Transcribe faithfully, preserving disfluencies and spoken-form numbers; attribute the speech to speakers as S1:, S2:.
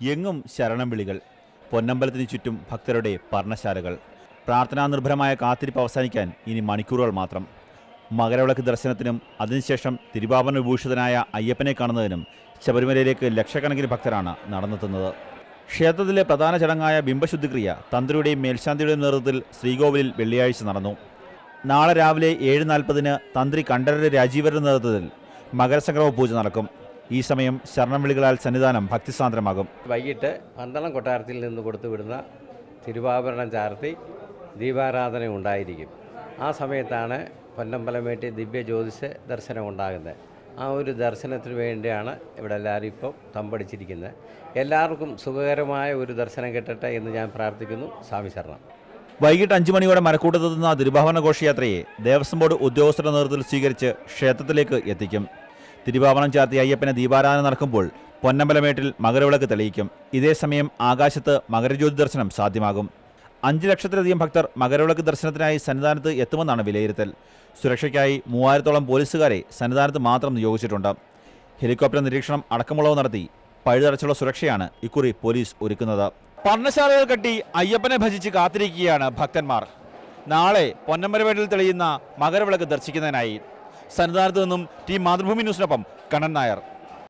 S1: എങ്ങും ശരണം വിളികൾ. പൊന്നമ്പലത്തിന് ചുറ്റും ഭക്തരുടെ പർണശാലകൾ. പ്രാർത്ഥനാ നിർഭരമായ കാത്തിരിപ്പ് അവസാനിക്കാൻ ഇനി മണിക്കൂറുകൾ മാത്രം. മകരവിളക്ക് ദർശനത്തിനും അതിനുശേഷം തിരുവാഭരണ വിഭൂഷിതനായ അയ്യപ്പനെ കാണുന്നതിനും ശബരിമലയിലേക്ക് ലക്ഷക്കണക്കിന് ഭക്തരാണ് നടന്നെത്തുന്നത്. ക്ഷേത്രത്തിലെ പ്രധാന ചടങ്ങായ ബിംബശുദ്ധിക്രിയ തന്ത്രിയുടെയും മേൽശാന്തിയുടെയും നേതൃത്വത്തിൽ ശ്രീകോവിലിൽ വെള്ളിയാഴ്ച നടന്നു. നാളെ രാവിലെ ഏഴ് നാൽപ്പതിന് തന്ത്രി കണ്ഠരര് രാജീവരുടെ നേതൃത്വത്തിൽ മകരസംക്രമ പൂജ നടക്കും. ഈ സമയം ശരണം വിളികളാൽ സന്നിധാനം ഭക്തിസാന്ദ്രമാകും.
S2: വൈകിട്ട് പന്തളം കൊട്ടാരത്തിൽ നിന്ന് കൊടുത്തുവിടുന്ന തിരുവാഭരണം ചാർത്തി ദീപാരാധന ഉണ്ടായിരിക്കും. ആ സമയത്താണ് പൊന്നമ്പലമേട്ടി ദിവ്യ ജ്യോതിഷ ദർശനം ഉണ്ടാകുന്നത്. ആ ഒരു ദർശനത്തിന് വേണ്ടിയാണ് ഇവിടെ എല്ലാവരും ഇപ്പോൾ തമ്പടിച്ചിരിക്കുന്നത്. എല്ലാവർക്കും സുഖകരമായ ഒരു ദർശനം കിട്ടട്ടെ എന്ന് ഞാൻ പ്രാർത്ഥിക്കുന്നു. സ്വാമി ശരണം.
S1: വൈകിട്ട് അഞ്ചു മണിയോടെ മരക്കൂട്ടത്തെത്തുന്ന തിരുവാഭരണ ഘോഷയാത്രയെ ദേവസ്വം ബോർഡ് ഉദ്യോഗസ്ഥരുടെ നേതൃത്വത്തിൽ സ്വീകരിച്ച് ക്ഷേത്രത്തിലേക്ക് എത്തിക്കും. തിരുവാഭരണം ചാർത്തി അയ്യപ്പനെ ദീപാരാധന നടക്കുമ്പോൾ പൊന്നമ്പലമേട്ടിൽ മകരവിളക്ക് തെളിയിക്കും. ഇതേസമയം ആകാശത്ത് മകരജ്യോതി ദർശനം സാധ്യമാകും. അഞ്ച് ലക്ഷത്തിലധികം ഭക്തർ മകരവിളക്ക് ദർശനത്തിനായി സന്നിധാനത്ത് എത്തുമെന്നാണ് വിലയിരുത്തൽ. സുരക്ഷയ്ക്കായി മൂവായിരത്തോളം പോലീസുകാരെ സന്നിധാനത്ത് മാത്രം നിയോഗിച്ചിട്ടുണ്ട്. ഹെലികോപ്റ്റർ നിരീക്ഷണം അടക്കമുള്ളവ നടത്തി പഴുതടച്ചുള്ള സുരക്ഷയാണ് ഇക്കുറി പോലീസ് ഒരുക്കുന്നത്. പർണശാലകൾ കെട്ടി അയ്യപ്പനെ ഭജിച്ച് കാത്തിരിക്കുകയാണ് ഭക്തന്മാർ. നാളെ പൊന്നമ്പലമേട്ടിൽ തെളിയുന്ന മകരവിളക്ക് ദർശിക്കുന്നതിനായി. സന്നിധാനത്ത് നിന്നും ടീം മാതൃഭൂമി ന്യൂസിനൊപ്പം കണ്ണൻ നായർ.